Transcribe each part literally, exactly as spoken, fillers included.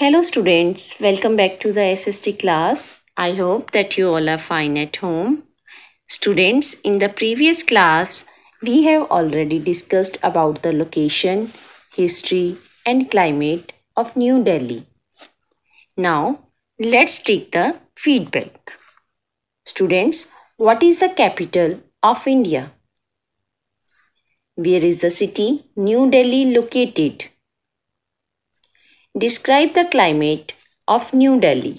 Hello students, welcome back to the S S T class. I hope that you all are fine at home. Students, in the previous class, we have already discussed about the location, history and climate of New Delhi. Now, let's take the feedback. Students, what is the capital of India? Where is the city New Delhi located? Describe the climate of New Delhi.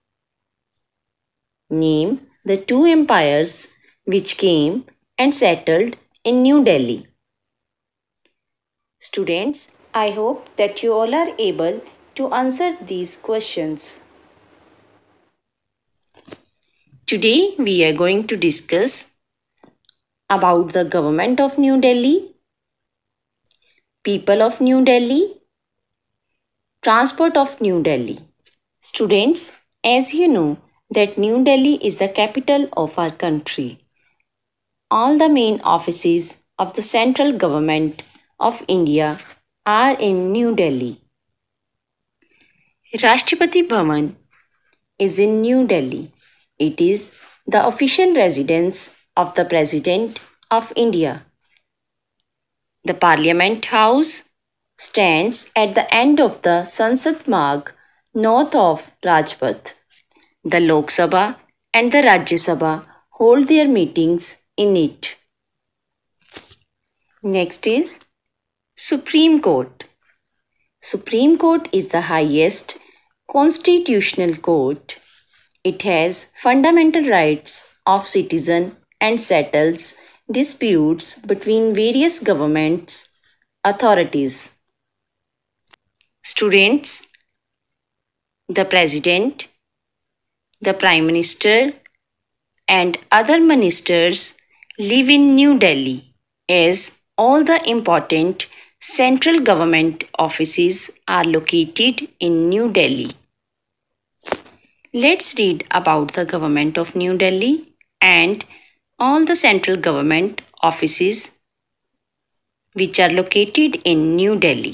Name the two empires which came and settled in New Delhi. Students, I hope that you all are able to answer these questions. Today we are going to discuss about the government of New Delhi, people of New Delhi, transport of New Delhi. Students, as you know that New Delhi is the capital of our country. All the main offices of the central government of India are in New Delhi. Rashtrapati Bhavan is in New Delhi. It is the official residence of the President of India. The Parliament House stands at the end of the Sansad Marg north of Rajpath. The Lok Sabha and the Rajya Sabha hold their meetings in it. Next is Supreme Court. Supreme Court is the highest constitutional court. It has fundamental rights of citizen and settles disputes between various governments authorities. Students, the President, the Prime Minister and other ministers live in New Delhi as all the important central government offices are located in New Delhi. Let's read about the government of New Delhi and all the central government offices which are located in New Delhi.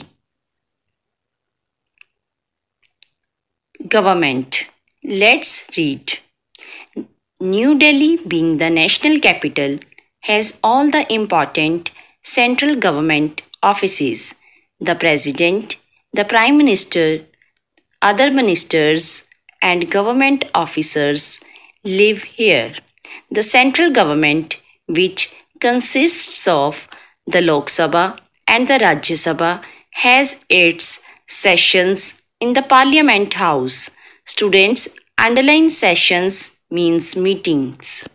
Government. Let's read. New Delhi, being the national capital, has all the important central government offices. The President, the Prime Minister, other ministers and government officers live here. The central government, which consists of the Lok Sabha and the Rajya Sabha, has its sessions in the Parliament House. Students, underline sessions means meetings.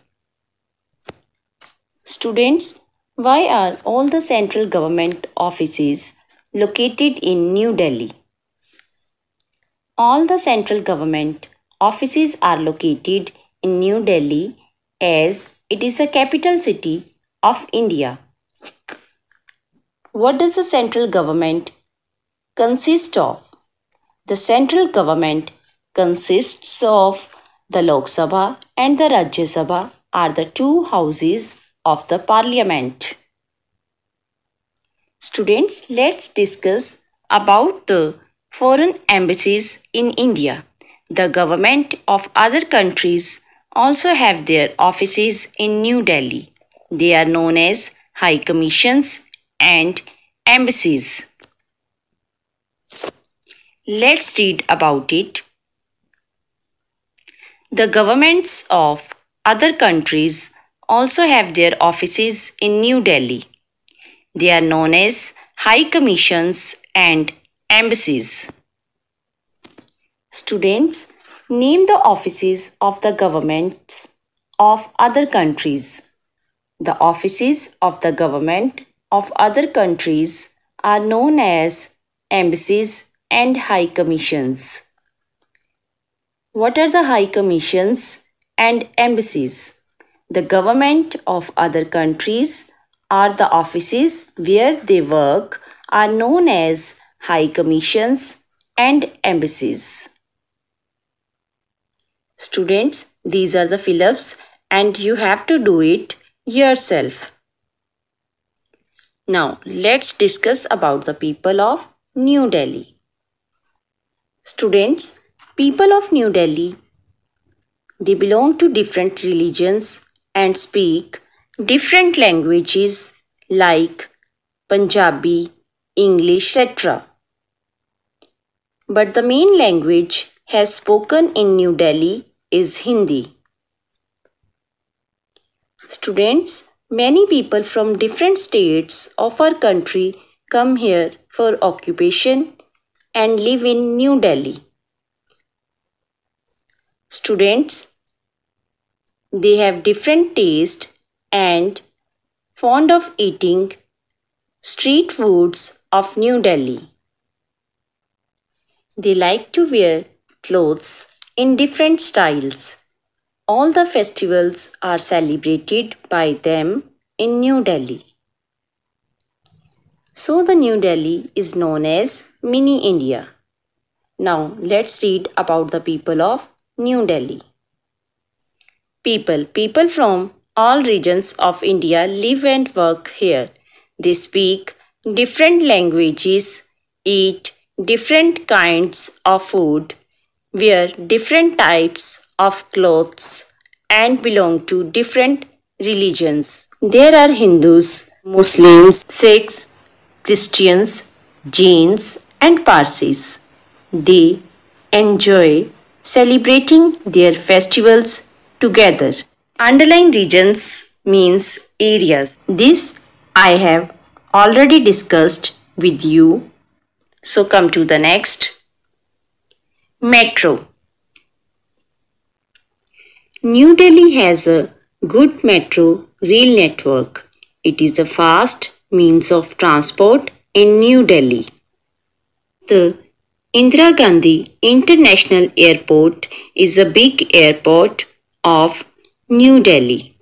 Students, why are all the central government offices located in New Delhi? All the central government offices are located in New Delhi as it is the capital city of India. What does the central government consist of? The central government consists of the Lok Sabha and the Rajya Sabha are the two houses of the parliament. Students, let's discuss about the foreign embassies in India. The government of other countries also have their offices in New Delhi. They are known as High Commissions and embassies. Let's read about it. The governments of other countries also have their offices in New Delhi. They are known as High Commissions and embassies. Students, name the offices of the governments of other countries. The offices of the government of other countries are known as embassies and high commissions. What are the high commissions and embassies? The government of other countries are the offices where they work are known as high commissions and embassies. Students, these are the fill-ups and you have to do it yourself. Now, let's discuss about the people of New Delhi. Students, people of New Delhi, they belong to different religions and speak different languages like Punjabi, English, et cetera. But the main language has spoken in New Delhi is Hindi. Students, many people from different states of our country come here for occupation and live in New Delhi. Students, they have different taste and fond of eating street foods of New Delhi. They like to wear clothes in different styles. All the festivals are celebrated by them in New Delhi. So the New Delhi is known as Mini India. Now let's read about the people of New Delhi. People. People from all regions of India live and work here. They speak different languages, eat different kinds of food, wear different types of clothes, and belong to different religions. There are Hindus, Muslims, Sikhs, Christians, Jains, and Parsis. They enjoy celebrating their festivals together. Underlying regions means areas. This I have already discussed with you. So come to the next. Metro. New Delhi has a good metro rail network. It is the fast means of transport in New Delhi. The Indira Gandhi International Airport is a big airport of New Delhi.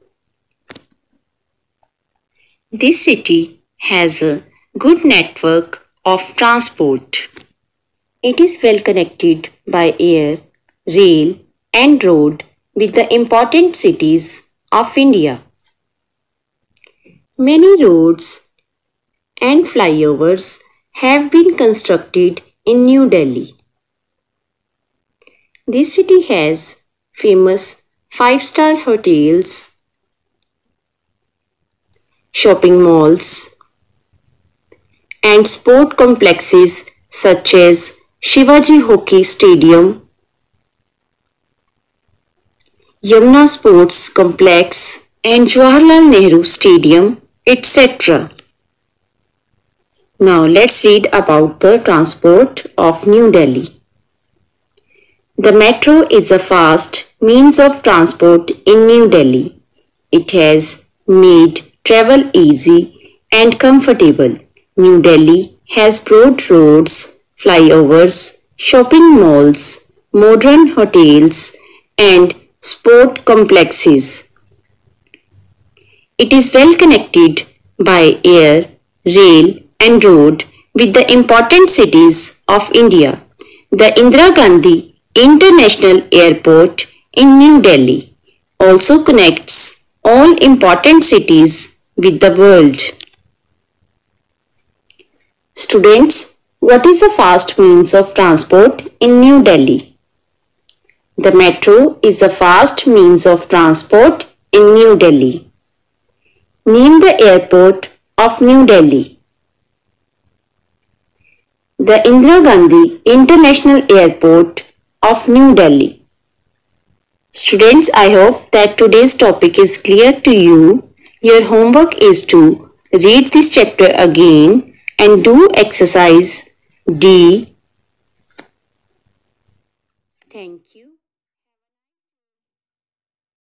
This city has a good network of transport. It is well connected by air, rail, and road with the important cities of India. Many roads and flyovers have been constructed in New Delhi. This city has famous five-star hotels, shopping malls, and sport complexes such as Shivaji Hockey Stadium, Yamuna Sports Complex, and Jawaharlal Nehru Stadium, et cetera. Now let's read about the transport of New Delhi. The metro is a fast means of transport in New Delhi. It has made travel easy and comfortable. New Delhi has broad roads, flyovers, shopping malls, modern hotels, and sport complexes. It is well connected by air, rail, and road with the important cities of India. The Indira Gandhi International Airport in New Delhi also connects all important cities with the world. Students, what is a fast means of transport in New Delhi? The metro is a fast means of transport in New Delhi. Name the airport of New Delhi. The Indira Gandhi International Airport of New Delhi. Students, I hope that today's topic is clear to you. Your homework is to read this chapter again and do exercise D